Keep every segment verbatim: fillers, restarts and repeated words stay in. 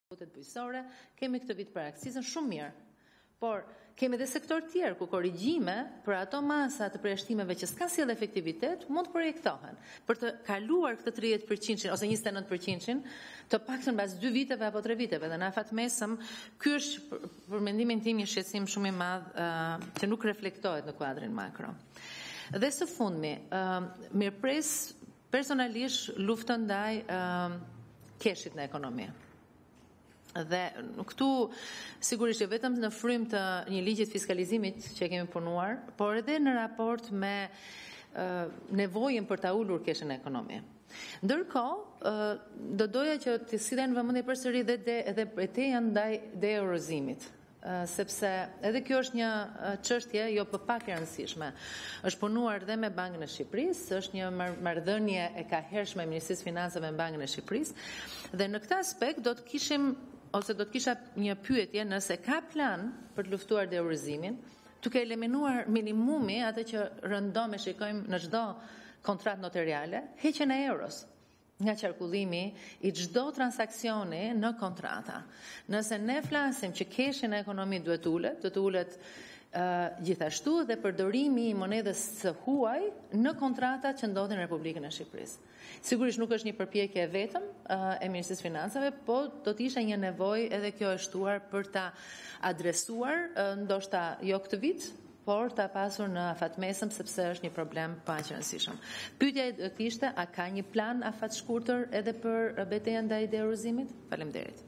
Butet bujqësore, kemi këtë vit për akcizën shumë mirë. Por kemi edhe sektor tjerë ku korrigjime për ato masa të përjashtimeve që s'ka sjellë efektivitet mund të projektohen për të kaluar këtë tridhjetë përqind ose njëzet e nëntë përqind të paktën mbas dy viteve apo tre viteve. Dhe në afat mesëm, ky është për mendimin tim një shqetësim shumë i madh uh, që nuk reflektohet në kuadrin makro. Dhe së fundmi, uh, mirëpres personalisht luftën ndaj uh, keshit në ekonomi. Dhe këtu sigurisht jo vetëm në frym të një ligji të fiskalizimit që kemi punuar, por edhe në raport me uh, nevojën për ta ulur keshën e ekonomi. Ndërkohë, uh, do doja që të sillen në vëmendje përsëri edhe de, edhe betejën ndaj deeurozimit. Uh, sepse edhe kjo është një uh, çështje jo për pak e rëndësishme. Është punuar dhe me Bankën e Shqipërisë, është një marrëdhënie e kahershme e Ministrisë së Financave me Bankën e Shqipërisë, dhe në këtë aspekt do të kishim ose do të kisha një pyetje nëse ka plan për të luftuar deeurizimin, duke eliminuar minimumi atë që rëndom e shikojmë në çdo kontratë notariale, heqjen e euros nga qarkullimi i çdo transaksioni në kontrata. Nëse ne flasim që keshi në ekonomi duhet ulet, do të ulet uh, gjithashtu dhe përdorimi i monedhës së huaj në kontratat që ndodhin në Republikën e Shqipërisë. Sigurisht nuk është një përpjekje e vetëm uh, e Ministrisë së Financave, po do të ishte një nevojë edhe kjo e shtuar për ta adresuar, uh, ndoshta jo këtë vit, por ta pasur në afatmesëm sepse është një problem pa aq rëndësishëm. Pyetja do të ishte, a ka një plan afat shkurtër edhe për betejën ndaj deeurozimit? Faleminderit.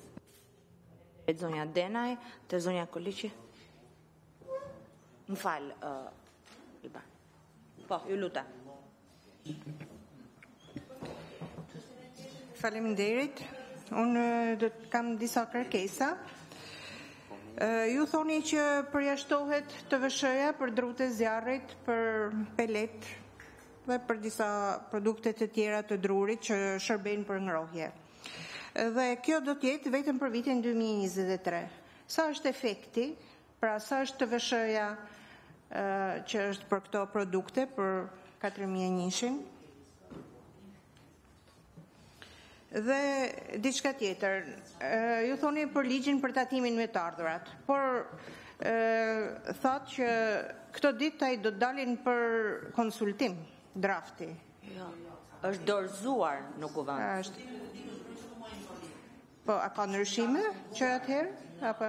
Zonja Denaj, te zonja Koliqi. Më fal, uh, Ilba. Po, ju lutem. Faleminderit. Unë do të kam disa kërkesa. Uh, ju thoni që përjashtohet T V S-ja për drute zjarrit, për pelet dhe për disa produkte të tjera të drurit që shërbejnë për ngrohje. Dhe kjo do të jetë vetëm për vitin dy mijë e njëzet e tre. Sa është efekti? Pra sa është T V S-ja uh, që është për këto produkte, për katër mijë e njëshin? Dhe diçka tjetër, ju thoni për ligjin për tatimin me të ardhurat, por thot që këto ditë ai do të dalin për konsultim, drafti. Jo, është dorëzuar në kuvend. Është. Po, a ka ndryshime që atëherë? Apo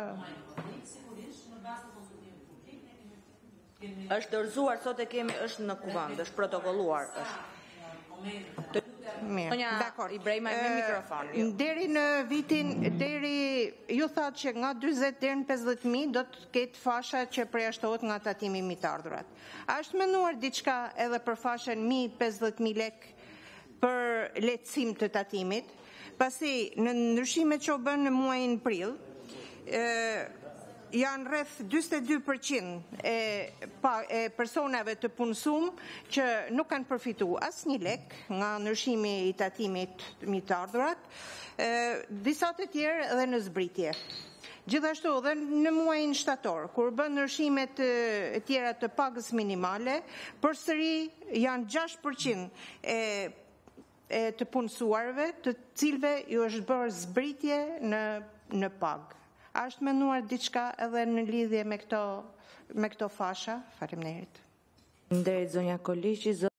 është dorëzuar, sot e kemi, është në kuvend, është protokolluar, është. Mirë, dakor. Ibrahima me mikrofon. Jo. Deri në vitin, deri ju thatë që nga dyzet deri në pesëdhjetë mijë do të ketë fasha që përjashtohet nga tatimi me të ardhurat. A është menuar diçka edhe për fashën pesëdhjetë mijë lek për lehtësim të tatimit? Pasi në ndryshimet që u bën në muajin prill, ë janë rreth njëzet e dy përqind e, e personave të punësuar që nuk kanë përfituar asnjë lek nga ndryshimi i tatimit me të ardhurat, disa të tjerë edhe në zbritje. Gjithashtu edhe në muajin shtator, kur bën ndryshimet e tjera të pagës minimale, përsëri janë gjashtë përqind e e të punësuarve, të cilëve ju është bërë zbritje në në pagë. A është menuar diçka edhe në lidhje me këto me këto fasha? Faleminderit. Faleminderit zonja Koliqi.